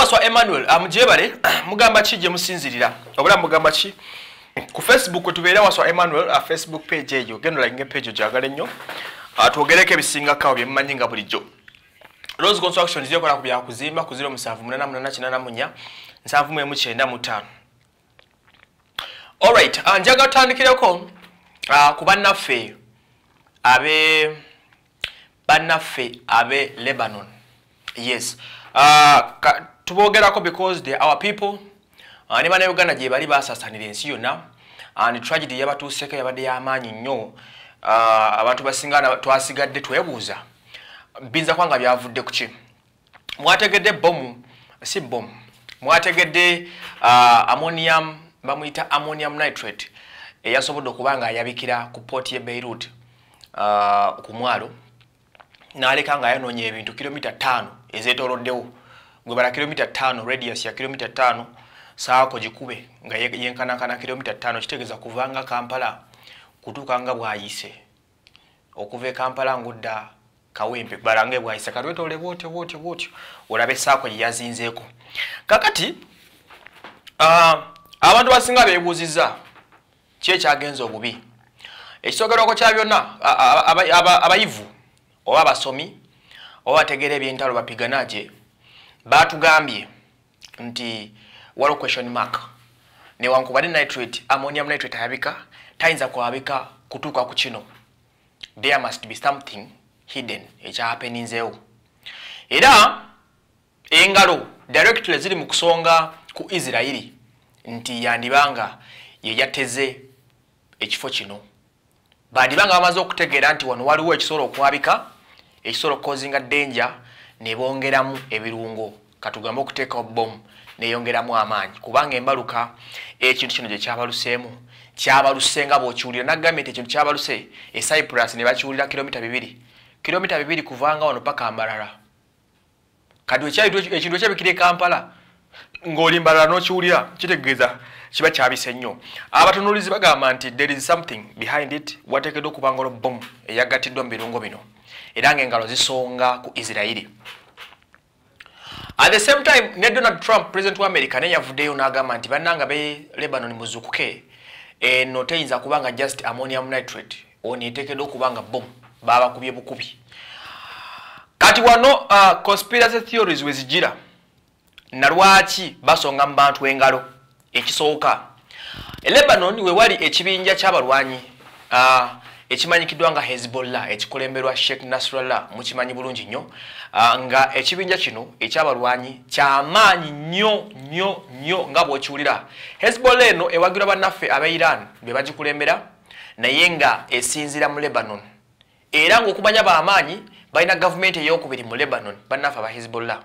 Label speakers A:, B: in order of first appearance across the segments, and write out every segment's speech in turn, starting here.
A: waswa Emmanuel amujebale mugamba kije musinzirira obula mugamba ki ku Facebook tubeera waswa Emmanuel a Facebook page eyo gendo like page jagale nnyo atuogereke ebisinga kawo byemmanyi nga bulijjo Rose Construction ziyo kola kubya kuzimba ku 078888 71995 Alright njaga tandikireko ku bannaffe abe Lebanon yes tubogerako because they are our people ne bana Uganda je bali basasanira ensi yonna and tragedy yabatuuseko yabadde y'amaanyi nnyo abantu basingana twasigadde twebuuza binza kwanga byavudde ku ki mwategedde bomu si bomu mwategedde ammonium bamuyita ammonium nitrate eyasobodde okubanga ayabikira ku port ye Beirut ku mwalo n'aleka nga yanoonya ebintu kilomita 5 ezeetooloddewo gwe bala kilomita 5 radius ya kilomita 5 saako jikube nga yenkanakana kilomita 5 kitegeeza kuvanga Kampala kutuuka nga bwayise okuva Kampala ngudda Kawempe balange bwayise katwetole bwotyo olabe saako yazinzeeko kakati abantu basinga beebuuziza kyekyagenza obubi ekisookerwako kya byonna abayivu oba abasomi oba bategeera ebyentalo bapiganaje batugambye nti waliwo question mark newankubadde nitrate ammonium nitrate ayabika tayinza kwabika kutuuka ku kino there must be something hidden ekyahapeninzeewo era engalo directly ziri mu kusonga ku Israeli nti yandibanga yeyateze ekifo kino bandibanga bamaze okutegeera nti wano waliwo ekisolo okwabika ekisolo causing danger ne bongeramu ebirungo katugamba okuteeka bomb neyongeramu amaanyi kubanga embaluka ekintu kino gye kyabaluseemu kyabalusenga bw'okiwulira nagambye ekintu kyabaluse Cyprus ne bakiwulira kilomita 2 kuvanga wano paka Mbarara kadi ekintu ekyabikira Kampala ng'olimbalala n'okiwulira kitegeeza kiba kyabise nnyo abatunuulizi bagamba nti there is something behind it wateekeddwa okubanga olwo bomb eyagatiddwa mu birungo bino era ng'engalo zisonga ku Israeli. At the same time, ne Donald Trump, president wa America, ne yavuddeyo n'agamba nti bannanga be Lebanon muzukuke no teyinza kubanga just ammonium nitrate oni eteekeddwa okubanga bomb baba kubye bukubi. Kati wano conspiracy theories wezijira na lwaki basonga mu bantu engalo ekisooka Lebanon we wali ekibinja ky'abalwanyi ekimanyikiddwa nga Hezbollah ekikulemberwa Sheikh Nasrallah mukimanyi bulungi nnyo nga ekibinja kino ekyabalwanyi kyamaanyi nnyo nga bw'okiwulira Hezbollah eno ewagirwa bannaffe aba Iran be bagikulembera naye nga esinzira mu Lebanon era ng'okumanya b'amaanyi balina gavumenti ey'okubiri mu Lebanon bannaffe aba Hezbollah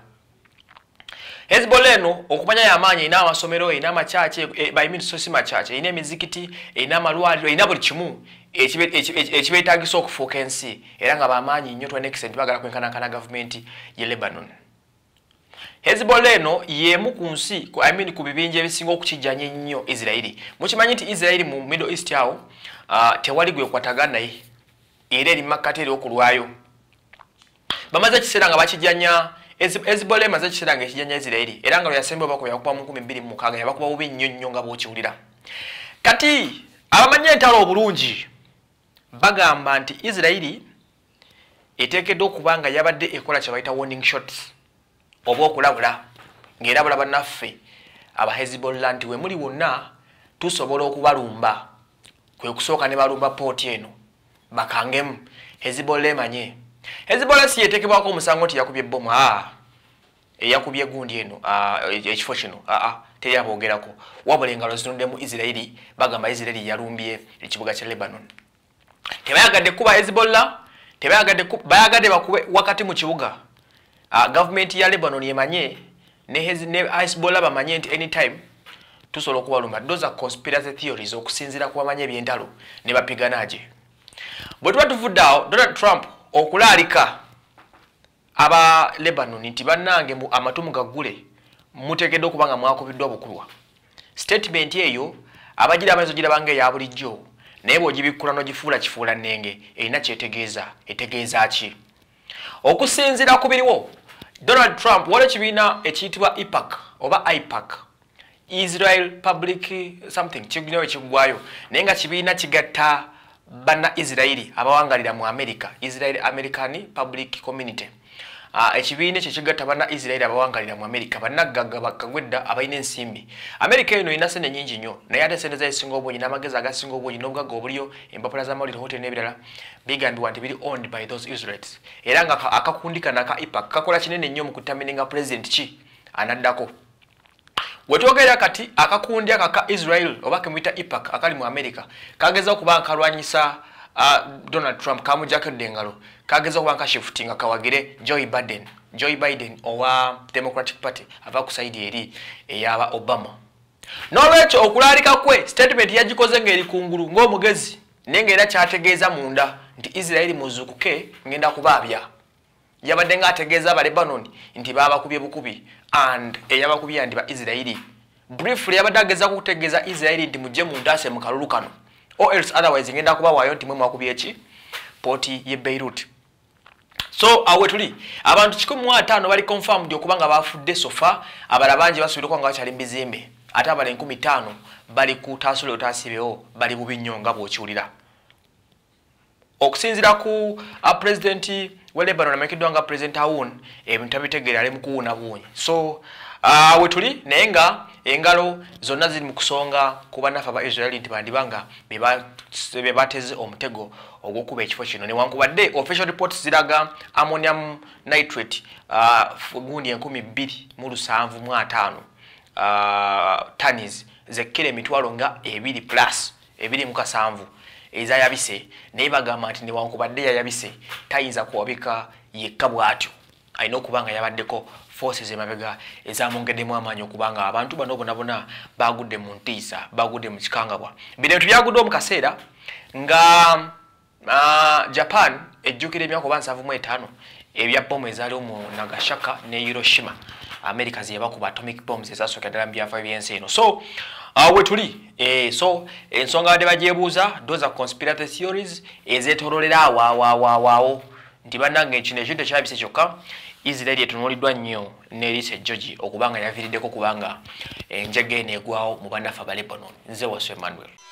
A: eno okumanya y'amaanyi ina amasomero ina amachache by means so sima chache ina emizikiti ina amalwaliro ina buli kimu ekibeetagisa okufuuka ensi era nga b'amaanyi nnyo twenekisenti bagala kwenkanankana gavumenti ye Lebanon. Hezbollah eno y'emu ku nsi ku bibinja ebisinga okukijjanya ennyo Israeli. Mukimanyi nti Israeli mu Middle East awo tewali gwe kwatagana naye era eri makkati eri okulwayo bamaze ekiseera nga bakijjanya Hezbollah emaze ekiseera nga ekijjanya Israeli era nga yasemba bakuba yakuba mu 2006 yabakuba bubi nnyo nga bw'okiwulira. Kati abamanyi entalo obulungi bagamba nti Israeli eteekeddwa okuba nga yabadde ekola kye bayita warning shots oba okulabula ng'erabula bannaffe aba Hezbollah nti we muli wonna tusobola okubalumba kwe kusooka ne balumba pooti eno bakangemu Hezbollah emanye Hezbollah si yetekebwako omusango nti yakubye bomu eyakubye gundi eno ekifo kino teyaboogerako wabula engalo zitunudde mu Israeli bagamba Israeli yalumbye ekibuga kya Lebanon tebayagadde kuba Hezbollah bayagadde bakube wakati mu kibuga gavumenti ya Lebanon yemanye ne Hezbollah bamanye nti anytime tusobola okubalumba. Those are conspiracy theories okusinziira ku bamanye ebyentalo ne bapiganaje bwe tuba tuvudde awo Donald Trump okulaalika aba Lebanon nti bannange mu amatumu gaggule muteekeddwa okuba nga mwakubiddwa bukulwa. Statement eyo abagira amazo girabanga eya bulijjo naye bw'ogibikkula n'ogifuula kifuula nnenge erina kyetegeeza etegeeza ki okusinziira ku biriwo Donald Trump wale kibiina ekiyitibwa IPAC oba IPAC Israel Public something kiginayo kigwayo naye nga kibiina kigatta banna Israeli abawangalira mu America Israel American Public Community ekibiina kigatta banna Israeli abawangalira mu America bannagagga bakagwedda abayina ensimbi America eno ina sene nyingi nnyo naye ate sente zayisinga obungi n'amagezi agasinga obungi n'obugagga obuliyo empapula z'amawulire hotel n'ebirala bigambibwa nti biri owned by those Israelites era nga akakundika naka IPAC kakola kinene nnyo mu kutamininga president ki anaddako wetwogera kati akakundi akaka Israel oba kemuyita IPAC akali mu America kageza okuba nkalwanyisa Donald Trump kamujakedde engalo kageza okuba nkashiftinga kawagire Joe Biden owa Democratic Party ava ku side eri eyaba Obama n'olwekyo okulalika kwe statement yagikoze ng'eri kungulu ng'omugezi nenga era kyategeeza munda nti Israel muzukuke ngenda kubaabya yabadde nga ategeeza aba Lebanon nti babakubye bukubi and eyabakubye ndi ba Israeli briefly yabadde ageza kutegeeza Israeli nti mujje mundase mu kalulu kano or else otherwise ngenda kuba wayo nti mwe mwakubye ki poti ye Beirut so awe tuli abantu 15 bali confirmed okubanga bafudde sofa abala bangi basubire kwanga bachali mbizimbe ate abale 15 bali ku tasule otasibeho bali bubinyonga bwokiwulira okusinzira ku president we Lebanon amekiddwa nga president Aoun ebintu bitegeera ali mukuwuna bunyi so we tuli naye nga engalo zonna ziri mu kusonga kuba nafa ba Israeli nti bandibanga bebateze omutego ogwokuba ekifo kino newankubadde official reports ziraga Ammonium Nitrate gundi 2,705 tons zekire emitwalo nga 2 plus 2.7 eza yabise naye bagamba nti newankubadde yayabise tayinza kuwabika yekka bwatyo ayina okubanga yabaddeko forces emabega ezamwongeddemu amaanyi okubanga abantu bano bonabona bagudde mu ntiisa bagudde mu kikangabwa bino bintu byagudde mu kaseera nga Japan ejjukira emyaka 75 ebya bomu ezaaliwo mu Nagasaki ne Hiroshima America zebakuba atomic bombs ezasooka ddala mu byafa by'ensi eno so we tuli so ensonga abadde bagyebuuza those are conspiracy theories ezeetoololera awaawo nti bannange ekino ekintu ekyabise kyokka Israeli etunuuliddwa nnyo n'eriisa George okubanga yaviiriddeko kubanga enjege eno egwawo mu bannafe aba Lebanon nze wasu Emmanuel